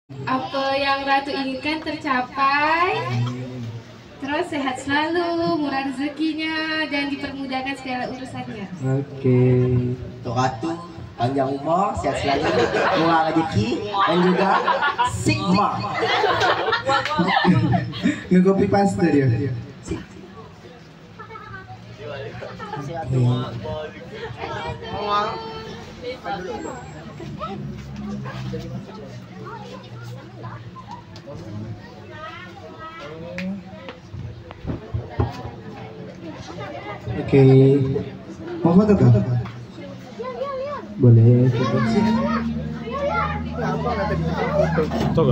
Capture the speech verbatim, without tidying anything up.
Apa yang Ratu inginkan tercapai. Terus sehat selalu, murah rezekinya, dan dipermudahkan segala urusannya. Oke. Untuk Ratu panjang umur, sehat selalu, murah rezeki, dan juga Sigma. Nge-copy paste dia. Oke, mau foto kan? Boleh.